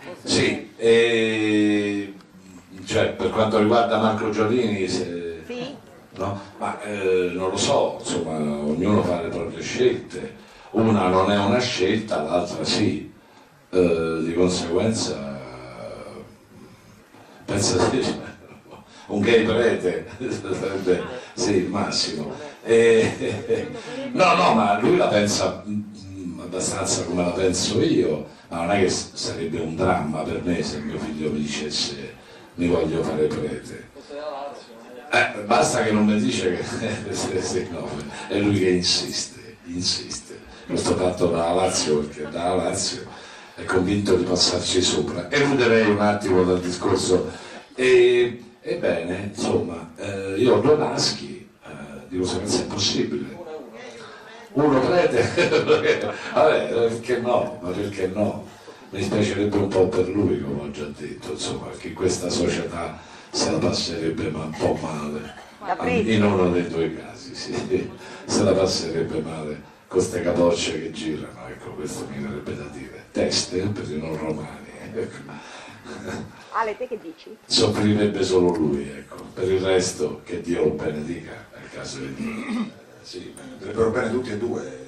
Sì, cioè per quanto riguarda Marco Giannini, Sì? no? Ma non lo so, insomma, ognuno fa le proprie scelte, una non è una scelta, l'altra sì. Di conseguenza penso che un gay prete sarebbe sì, il massimo. No, no, ma lui la pensa abbastanza come la penso io, ma non è che sarebbe un dramma per me se mio figlio mi dicesse mi voglio fare prete. Basta che non mi dice che no, è lui che insiste. Questo fatto dalla Lazio, perché dalla Lazio è convinto di passarci sopra. Eluderei un attimo dal discorso. Ebbene, insomma, io ho due maschi, di conseguenza è possibile. Uno prete, vabbè, perché no? Ma perché no? Mi spiacerebbe un po' per lui, come ho già detto, insomma, perché in questa società se la passerebbe ma un po' male, in uno dei due casi, sì, se la passerebbe male con queste capocce che girano, ecco, questo mi verrebbe da dire, teste per i non romani, ecco. Ale, te che dici? Soffrirebbe solo lui, ecco, per il resto che Dio lo benedica, nel caso di Dio. Sì, andrebbero bene tutti e due,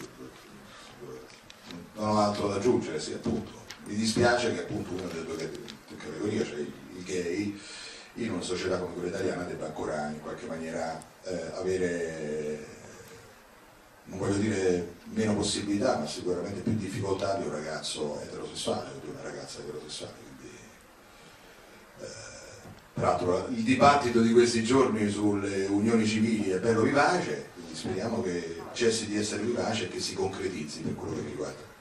non ho altro da aggiungere, sì, appunto. Mi dispiace che appunto una delle due categorie, cioè il gay, in una società come quella italiana debba ancora in qualche maniera avere, non voglio dire meno possibilità, ma sicuramente più difficoltà di un ragazzo eterosessuale o di una ragazza eterosessuale. Quindi, peraltro il dibattito di questi giorni sulle unioni civili è bello vivace, quindi speriamo che cessi di essere vivace e che si concretizzi per quello che riguarda.